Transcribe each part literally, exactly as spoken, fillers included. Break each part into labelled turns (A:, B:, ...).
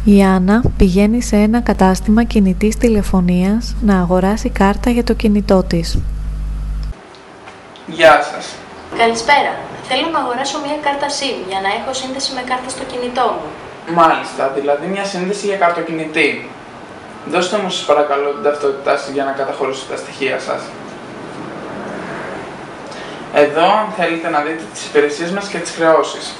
A: Η Άννα πηγαίνει σε ένα κατάστημα κινητής τηλεφωνίας να αγοράσει κάρτα για το κινητό της.
B: Γεια σας.
C: Καλησπέρα. Θέλω να αγοράσω μια κάρτα SIM για να έχω σύνδεση με κάρτα στο κινητό μου.
B: Μάλιστα, δηλαδή μια σύνδεση για καρτοκινητή. Δώστε μου σας παρακαλώ την ταυτότητά σας για να καταχωρήσω τα στοιχεία σας. Εδώ, αν θέλετε να δείτε τις υπηρεσίες μας και τις χρεώσεις.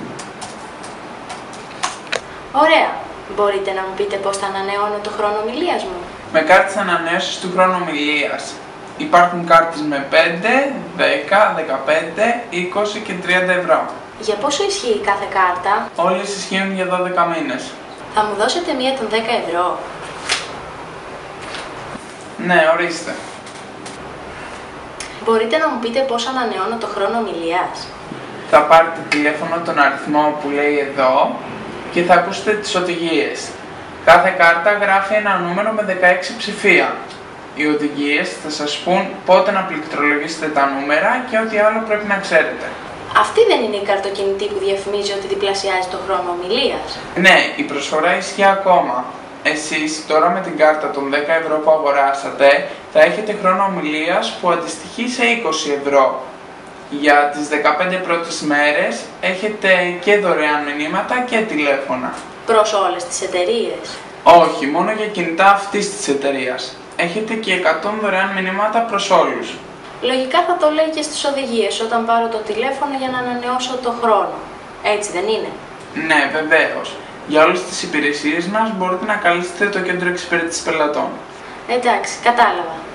C: Ωραία. Μπορείτε να μου πείτε πώς θα ανανεώνω το χρόνο ομιλίας μου?
B: Με κάρτες ανανέωσης του χρόνου ομιλίας. Υπάρχουν κάρτες με πέντε, δέκα, δεκαπέντε, είκοσι και τριάντα ευρώ.
C: Για πόσο ισχύει κάθε κάρτα?
B: Όλες ισχύουν για δώδεκα μήνες.
C: Θα μου δώσετε μία των δέκα ευρώ?
B: Ναι, ορίστε.
C: Μπορείτε να μου πείτε πώς ανανεώνω το χρόνο ομιλίας?
B: Θα πάρετε τηλέφωνο τον αριθμό που λέει εδώ και θα ακούσετε τις οδηγίες. Κάθε κάρτα γράφει ένα νούμερο με δεκαέξι ψηφία. Οι οδηγίες θα σας πούν πότε να πληκτρολογήσετε τα νούμερα και ό,τι άλλο πρέπει να ξέρετε.
C: Αυτή δεν είναι η καρτοκινητή που διαφημίζει ότι διπλασιάζει το χρόνο ομιλίας?
B: Ναι, η προσφορά ισχύει ακόμα. Εσείς τώρα με την κάρτα των δέκα ευρώ που αγοράσατε θα έχετε χρόνο ομιλίας που αντιστοιχεί σε είκοσι ευρώ. Για τις δεκαπέντε πρώτες μέρες έχετε και δωρεάν μηνύματα και τηλέφωνα.
C: Προς όλες τις εταιρείες?
B: Όχι, μόνο για κινητά αυτής της εταιρείας. Έχετε και εκατό δωρεάν μηνύματα προς όλους.
C: Λογικά θα το λέει και στις οδηγίες όταν πάρω το τηλέφωνο για να ανανεώσω το χρόνο. Έτσι δεν είναι?
B: Ναι, βεβαίως. Για όλες τις υπηρεσίες μας μπορείτε να καλέσετε το κέντρο εξυπηρέτησης πελατών.
C: Εντάξει, κατάλαβα.